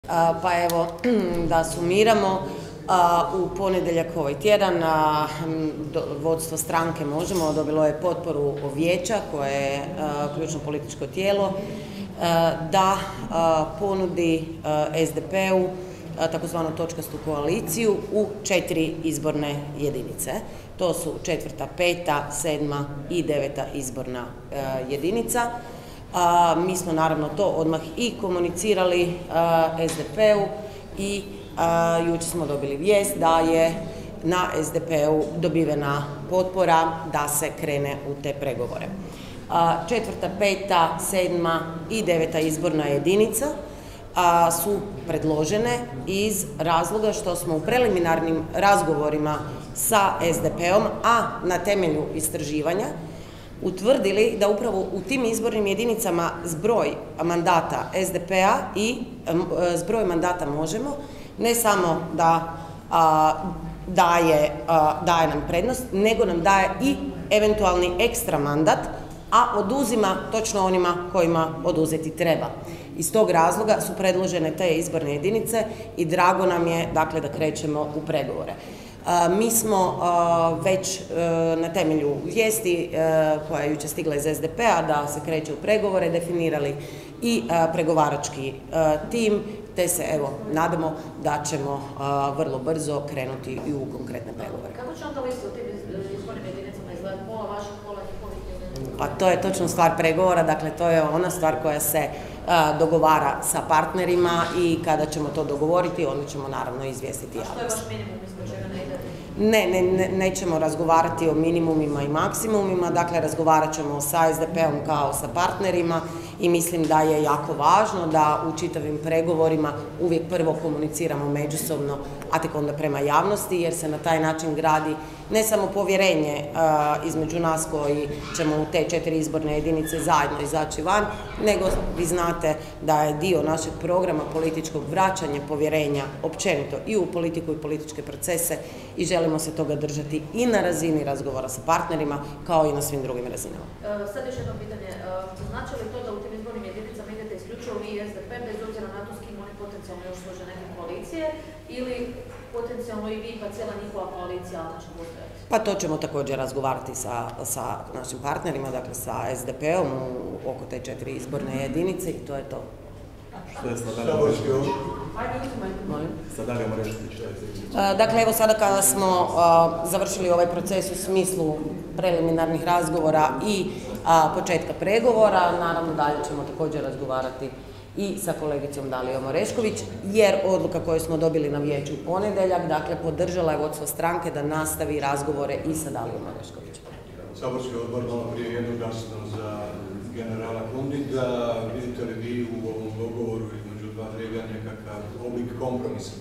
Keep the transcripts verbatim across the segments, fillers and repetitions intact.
Pa evo, da sumiramo, u ponedjeljak ovaj tjedan vodstvo stranke Možemo dobilo je potporu vijeća koje je ključno političko tijelo da ponudi es de pe u takozvanu točkastu koaliciju u četiri izborne jedinice. To su četvrta, peta, sedma i deveta izborna jedinica. Mi smo naravno to odmah i komunicirali es de pe u i jučer smo dobili vijest da je na es de pe u dobivena potpora da se krene u te pregovore. Četvrta, peta, sedma i deveta izborna jedinica su predložene iz razloga što smo u preliminarnim razgovorima sa es de pe om, a na temelju istraživanja, utvrdili da upravo u tim izbornim jedinicama zbroj mandata es de pe a i zbroj mandata Možemo ne samo da a, daje, a, daje nam prednost, nego nam daje i eventualni ekstra mandat, a oduzima točno onima kojima oduzeti treba. Iz tog razloga su predložene te izborne jedinice i drago nam je, dakle, da krećemo u pregovore. Mi smo već na temelju vijesti koja je jučer stigla iz es de pe a da se kreće u pregovore definirali i pregovarački tim, te se evo nadamo da ćemo vrlo brzo krenuti i u konkretne pregovore. Kako će onda lista u tim izbornim jedinicama izgledati? Pola vaših, pola njihovih? Pa to je točno stvar pregovora, dakle to je ona stvar koja se dogovara sa partnerima i kada ćemo to dogovoriti, onda ćemo naravno izvijestiti javnost. A što je vaš minimum ispod čega ne ide? Ne, ne, nećemo razgovarati o minimumima i maksimumima, dakle razgovarat ćemo sa es de pe om kao sa partnerima i mislim da je jako važno da u čitavim pregovorima uvijek prvo komuniciramo međusobno, a tek onda prema javnosti, jer se na taj način gradi ne samo povjerenje uh, između nas koji ćemo u te četiri izborne jedinice zajedno izaći van, nego vi znate da je dio našeg programa političkog vraćanja povjerenja općenito i u politiku i političke procese i želimo se toga držati i na razini razgovora sa partnerima kao i na svim drugim razinama. E, sad još jedno pitanje. E, znači li to da u tim izbornim jedinicama idete isključivo vi i es de pe, bez obzira na to s kim oni potencijalno još služe neke koalicije, ili potencijalno i vi pa cijela njihova koalicija će postojati? Pa to ćemo također razgovarati sa, sa našim partnerima, dakle sa es de pe om oko te četiri izborne jedinice i to je to. Što je sa Dalijom? Sa Dalijom Orešković? Dakle, evo sada kada smo uh, završili ovaj proces u smislu preliminarnih razgovora i uh, početka pregovora, naravno dalje ćemo također razgovarati i sa kolegicom Dalijom Orešković, jer odluka koju smo dobili na vijeću u ponedjeljak, dakle, podržala je vodstvo stranke da nastavi razgovore i sa Dalijom Orešković. Saborski odbor malo prije jednoglasno za generala Kundiga. Vidite li vi u ovom dogovoru između dva brega nekakav oblik kompromisa?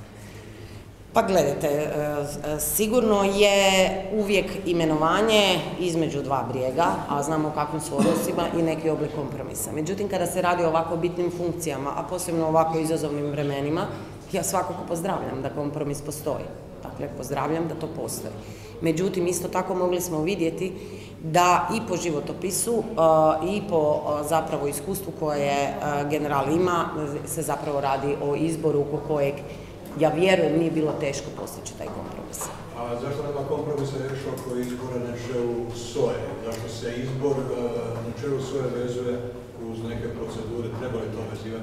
Pa gledajte, sigurno je uvijek imenovanje između dva brijega, a znamo o kakvim su odnosima i neki oblik kompromisa. Međutim, kada se radi o ovako bitnim funkcijama, a posebno o ovako izazovnim vremenima, ja svakako pozdravljam da kompromis postoji. Dakle, pozdravljam da to postoji. Međutim, isto tako mogli smo vidjeti da i po životopisu i po zapravo iskustvu koje general ima se zapravo radi o izboru oko kojeg, ja vjerujem, nije bilo teško postići taj kompromis. A zašto nema kompromisa još oko izbora na čelu es o e? Zašto se izbor na čelu es o e vezuje uz neke procedure? Treba li to vezivati?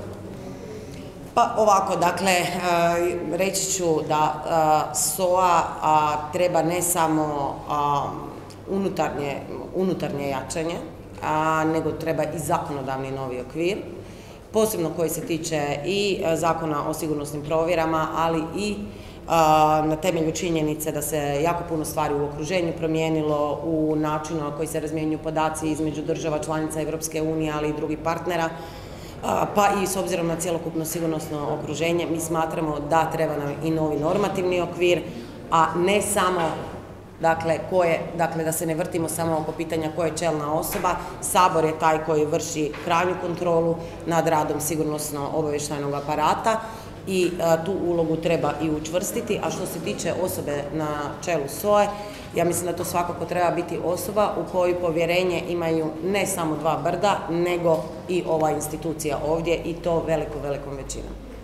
Pa ovako, dakle, reći ću da es o a treba ne samo unutarnje, unutarnje jačanje, nego treba i zakonodavni novi okvir, posebno koji se tiče i zakona o sigurnosnim provjerama, ali i na temelju činjenice da se jako puno stvari u okruženju promijenilo, u načinu na koji se razmjenjuju podaci između država članica Europske unije, ali i drugih partnera, pa i s obzirom na cjelokupno sigurnosno okruženje, mi smatramo da treba nam i novi normativni okvir, a ne samo Dakle, koje, dakle, da se ne vrtimo samo oko pitanja ko je čelna osoba. Sabor je taj koji vrši krajnju kontrolu nad radom sigurnosno-obavještajnog aparata i a, tu ulogu treba i učvrstiti. A što se tiče osobe na čelu es o e, ja mislim da to svakako treba biti osoba u koju povjerenje imaju ne samo dva brda, nego i ova institucija ovdje i to velikom, velikom većinom.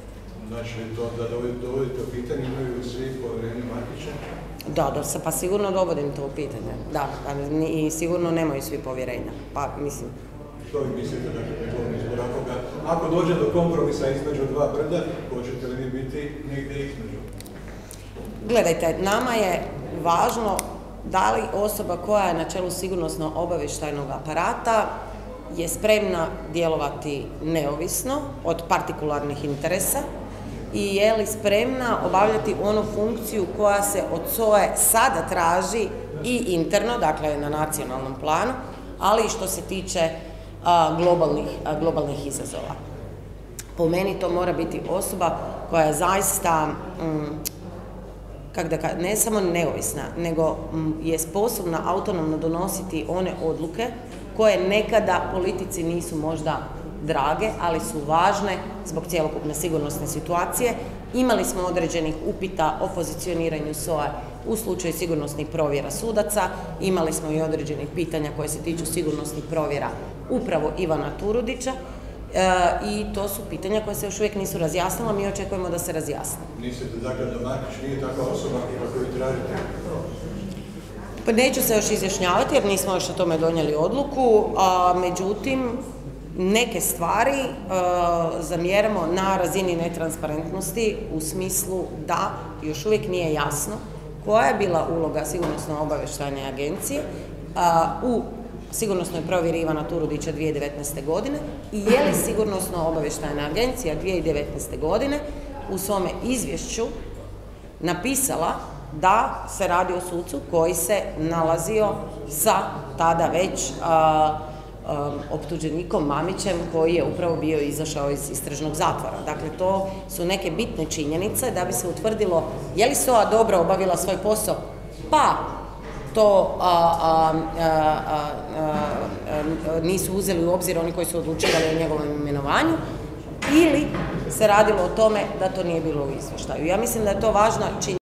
Znači to da dovodite u pitanje, imaju svi povjerenje Markića? Da, da, pa sigurno dovodim to u pitanje, da, i sigurno nemaju svi povjerenja, pa mislim. Što vi mislite da je to izbor akoga? Ako dođe do kompromisa između dva brda, hoćete li vi biti negdje između? Gledajte, nama je važno da li osoba koja je na čelu sigurnosno-obavještajnog aparata je spremna djelovati neovisno od partikularnih interesa i je li spremna obavljati onu funkciju koja se od S O E sada traži i interno, dakle na nacionalnom planu, ali i što se tiče a, globalnih, a, globalnih izazova. Po meni to mora biti osoba koja je zaista, mm, kak da kažem, ne samo neovisna, nego mm, je sposobna autonomno donositi one odluke koje nekada politici nisu možda drage, ali su važne zbog cjelokupne sigurnosne situacije. Imali smo određenih upita o pozicioniranju S O A u slučaju sigurnosnih provjera sudaca, imali smo i određenih pitanja koje se tiču sigurnosnih provjera upravo Ivana Turudića e, i to su pitanja koje se još uvijek nisu razjasnila, mi očekujemo da se razjasne. Mislite dakle da Markić nije takva osoba koju tražite? Pa neću se još izjašnjavati jer nismo još o tome donijeli odluku, a međutim neke stvari e, zamjeramo na razini netransparentnosti u smislu da još uvijek nije jasno koja je bila uloga sigurnosno-obavještajne agencije a, u sigurnosnoj provjeri Ivana Turudića dvije tisuće devetnaeste. godine i je li sigurnosno-obavještajna agencija dvije tisuće devetnaeste. godine u svome izvješću napisala da se radi o sucu koji se nalazio sa tada već a, a, optuženikom Mamićem koji je upravo bio izašao iz istražnog zatvora. Dakle, to su neke bitne činjenice da bi se utvrdilo je li S O A dobro obavila svoj posao, pa to a, a, a, a, a, nisu uzeli u obzir oni koji su odlučivali o njegovom imenovanju, ili se radilo o tome da to nije bilo u izvještaju. Ja mislim da je to važna činjenica.